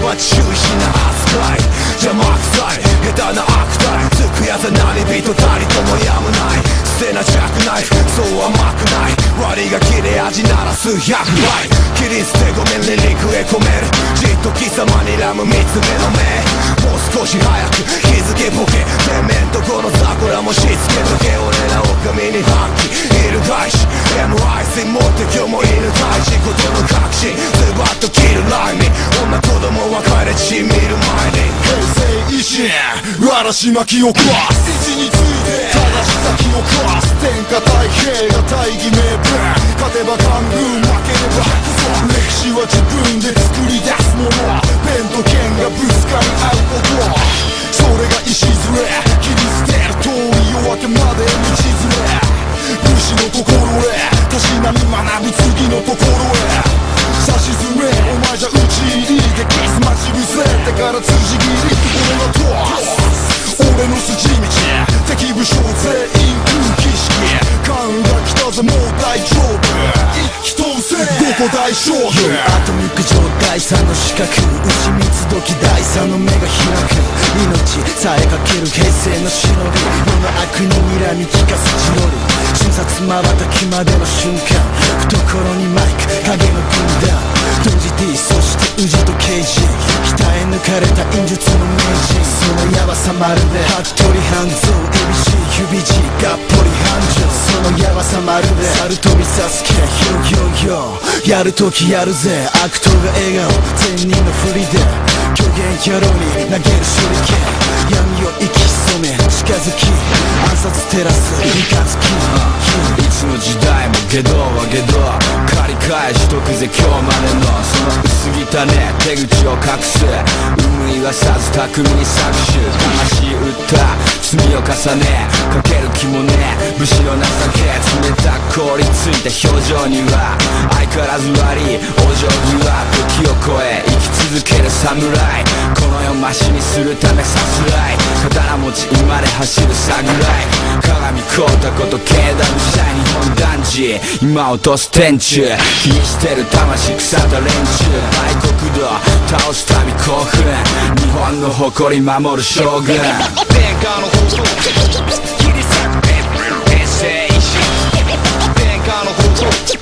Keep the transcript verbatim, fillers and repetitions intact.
は中止な扱い邪魔くさい下手な悪態つくやつは何人たりともやむない捨てなジャックナイフそう甘くない割りが切れ味なら数百倍切り捨てごめんリリックへ込めるじっと貴様にらむ三つ目の目もう少し早く日付ボケてめんとこの桜もしつけとけ俺ら狼に反旗翻し エムアイシー 持って今日も犬大事ことの確信ズバッと切るラインに女子供は帰れ血見る前に平成維新嵐巻き起こす位置について正しさ記憶は天下太平が大義名分勝てば官軍負ければ歴史は自分で作り出すものペンと剣がぶつかり合うことそれが礎切り捨てる通り夜明けまで道連れ武士の心へたしなみ学ぶ次のところへさしずめお前じゃ討ち入りでキス待ち伏せてから辻切り俺のトス俺の筋道敵武将全員空気式勘が来たぜもう大丈夫一気当選どこ大勝負アトミック状態さの四角牛蜜時第三の目が開く命さえかける平成の忍び世の悪に睨み利かすジロリ瞬殺瞬きまでの瞬間懐にマイク影の軍団同時 D そして宇治と刑事鍛え抜かれた忍術の名人そのヤバさまるで服部半蔵エビシ指地がっぽり繁盛そのヤバさまるで猿飛びサスケヒョヒョヒョやるときやるぜ悪党が笑顔善人のふりで虚言野郎に投げる手裏剣闇を息潜め近づき暗殺照らす三日月いつの時代も下道は下道借り返しとくぜ今日までのその薄汚ね手口を隠す有無言わさず巧みに搾取魂打った罪を重ねかける気もね武士の情け冷たく凍りついた表情には相変わらず悪い往生際時を超え生き続ける侍この世マシにするためさすらい刀持ち今で走る侍鏡凍ったこと境内無シャイ日本男児今落とす天柱冷えしてる魂腐った連中大国土倒す旅興奮日本の誇り守る将軍天下の放送切り裂く平成維新天下の放送